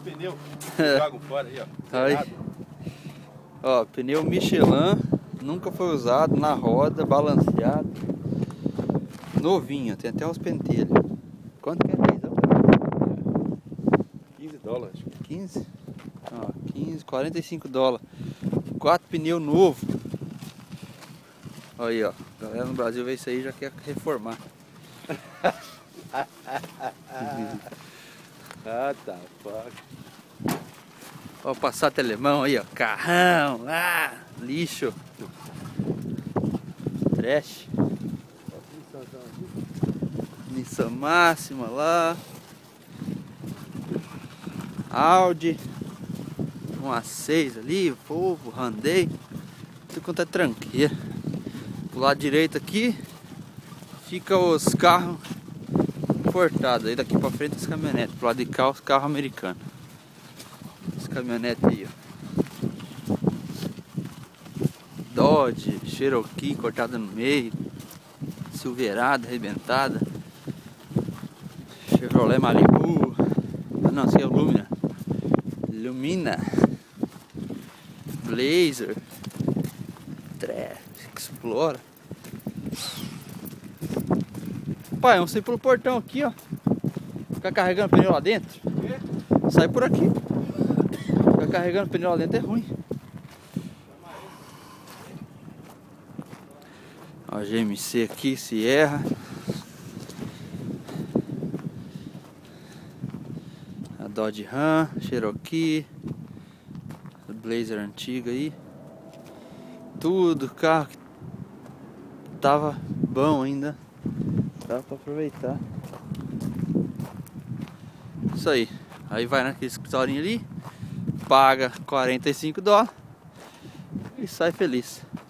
pneus que jogam fora aí, ó. Aí. Ó, pneu Michelin, nunca foi usado, na roda, balanceado. Novinho, tem até os pentelhos. Quanto que é isso? $15. 15? Ó, 15, $45. 4 pneus novos. Olha aí, ó. A galera no Brasil vê isso aí e já quer reformar. Ah, tá, fuck. Ó, o Passat alemão aí, ó. Carrão, lixo. Trash. Nissan Máxima lá. Audi. Um A6 ali, Volvo, Hyundai. Tudo quanto é tranqueira. Do lado direito aqui fica os carros importados. Aí daqui pra frente os caminhonetes. Pro lado de cá os carros americanos. Os caminhonetes aí, ó. Dodge, Cherokee cortada no meio. Silverado, arrebentada. Chevrolet Malibu. Ah não, esse aqui é o Lumina. Lumina. Blazer. Explora. Pai, vamos sair pelo portão aqui, ó. Ficar carregando pneu lá dentro. Sai por aqui. Ficar carregando pneu lá dentro é ruim. Ó, GMC aqui, Sierra. A Dodge Ram, Cherokee. A Blazer antiga aí. Tudo, carro que tava bom ainda. Dá pra aproveitar. Isso aí. Aí vai naquele escritorinho ali. Paga $45 e sai feliz.